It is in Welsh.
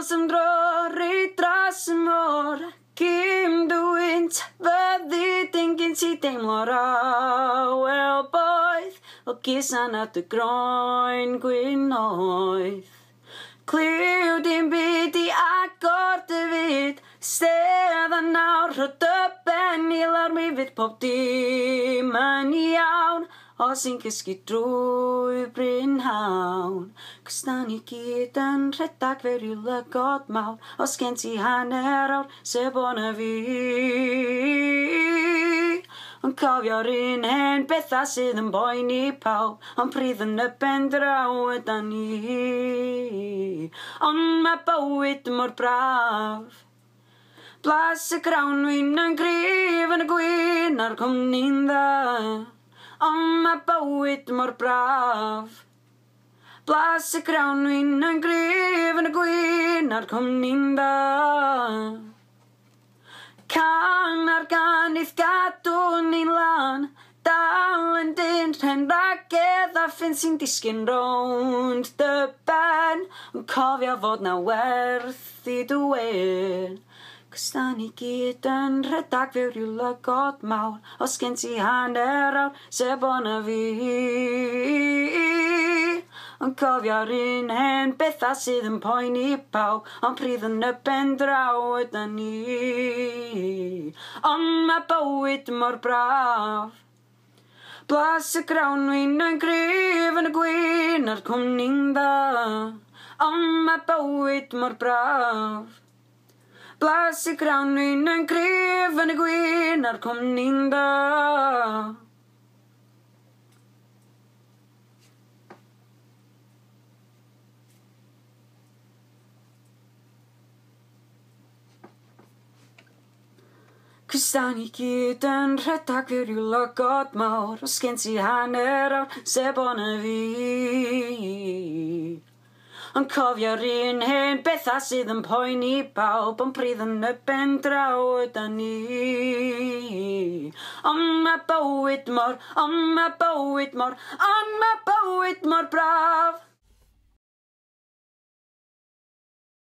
som drar i drassen mor Kim dwynt fyddi dingin si deimlo'r awel boeth O gisan at y groen gwynnoedd Cliw dim byd i agor dy fyd Stedd a nawr rhod y ben I lawr mi fydd pob dim yn iawn Os i'n cysgu drwy brynhawn Cos da ni gyd yn rhedag fe ryw lygod mawr Os gen ti hanner awr sef o'na fi Ond cofio'r un hen bethau sydd yn boeni pawb Ond pryd yn y ben draw yda ni Ond mae bywyd mor braf Blas y grawn wy'n yn grif yn y gwyn a'r cwmni'n dda Ond mae bywyd mor braf Blas y grawn wy'n yn grif yn y gwyn a'r cwmni'n dda Can ar ganith gadw ni'n lan Dal yn dyn rhen ragedd a ffyn sy'n disgyn rownd dy ben Ond cofio fod na werth I dweud Cos da ni gyd yn rhedag fe ryw lygod mawr Os gen ti hanner awr sef o'na fi Ond cofio'r un hen bethau sydd yn poeni pawb Ond pryd yn y ben draw yda ni Ond mae bywyd mor braf Blas y grawn wy'n yn grif yn y gwyn a'r cwmni'n dda Ond mae bywyd mor braf Blas y grawn wy'n yn grif yn y gwyn a'r cwmni'n dda Cos da ni gyd yn rhedag fe ryw lygod mawr Os gen ti hanner awr sef o'na fi Ond cofio'r un hen bethau sydd yn poeni pawb Ond pryd yn y ben draw yda ni Ond mae bywyd mor braf